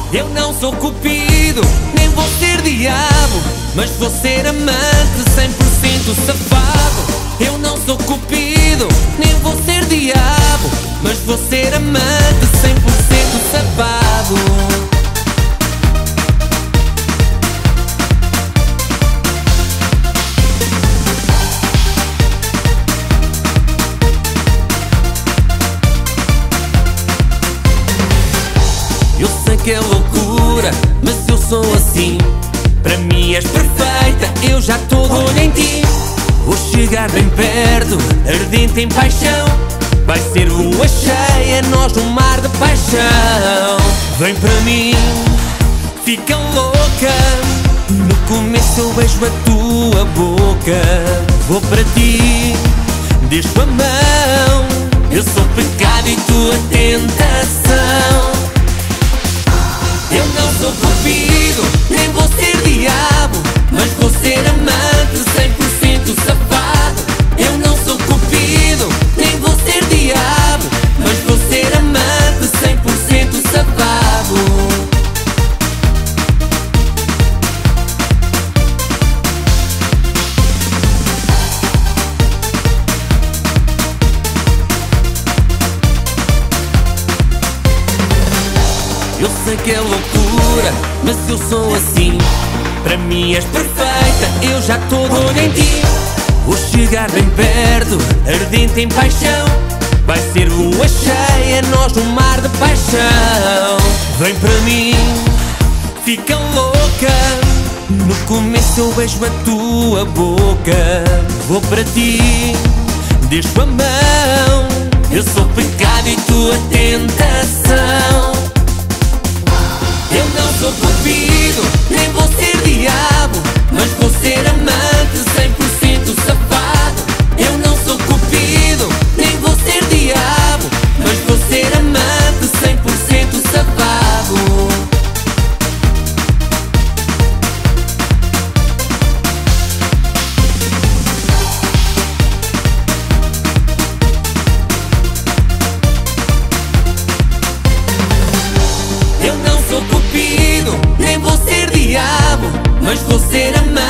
Eu não sou cupido, nem vou ser diabo, mas vou ser amante 100% safado. Eu não sou cupido, nem vou ser diabo, mas vou ser amante 100% safado. Eu sei que é loucura, mas eu sou assim. Para mim és perfeita, eu já tô de olho em ti. Vou chegar bem perto, ardente em paixão. Vai ser lua cheia, nós no mar de paixão. Vem para mim, fica louca. No começo eu beijo a tua boca. Vou para ti, deixo a mão. Eu sou pecado e tu a tentação. Eu não sou cupido, nem vou ser diabo, mas vou ser amante 100% safado. Eu não sou cupido, nem vou ser diabo, mas vou ser amante 100% safado. Eu sei que é loucura, mas eu sou assim. Para mim és perfeita, eu já tô de olho em ti. Vou chegar bem perto, ardente em paixão. Vai ser lua cheia, nós no mar de paixão. Vem para mim, fica louca. No começo eu beijo a tua boca. Vou para ti, deixo a mão. Eu sou pecado e tu a tentação. Eu não sou cupido, nem vou ser diabo, mas vou ser amante 100% safado. Eu não sou cupido, nem vou ser diabo, mas vou ser amante 100% safado. Eu não sou cupido, nem vou ser diabo, mas vou ser amante